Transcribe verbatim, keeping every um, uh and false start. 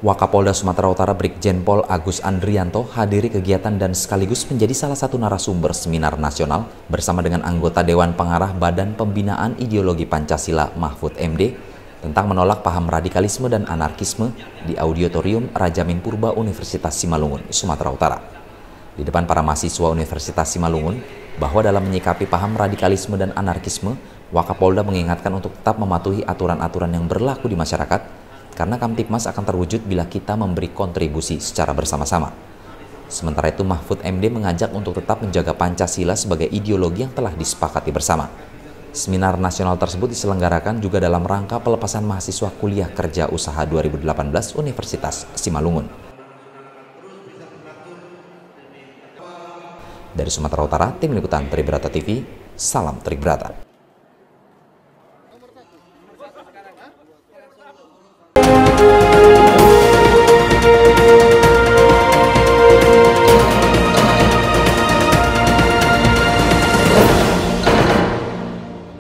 Wakapolda Sumatera Utara Brigjen Pol Agus Andrianto hadiri kegiatan dan sekaligus menjadi salah satu narasumber seminar nasional bersama dengan anggota Dewan Pengarah Badan Pembinaan Ideologi Pancasila Mahfud M D tentang menolak paham radikalisme dan anarkisme di Auditorium Rajamin Purba Universitas Simalungun, Sumatera Utara. Di depan para mahasiswa Universitas Simalungun, bahwa dalam menyikapi paham radikalisme dan anarkisme, Wakapolda mengingatkan untuk tetap mematuhi aturan-aturan yang berlaku di masyarakat, karena Kamtibmas akan terwujud bila kita memberi kontribusi secara bersama-sama. Sementara itu, Mahfud M D mengajak untuk tetap menjaga Pancasila sebagai ideologi yang telah disepakati bersama. Seminar nasional tersebut diselenggarakan juga dalam rangka pelepasan mahasiswa kuliah kerja usaha dua ribu delapan belas Universitas Simalungun. Dari Sumatera Utara, Tim Liputan Tribrata T V, salam Tribrata.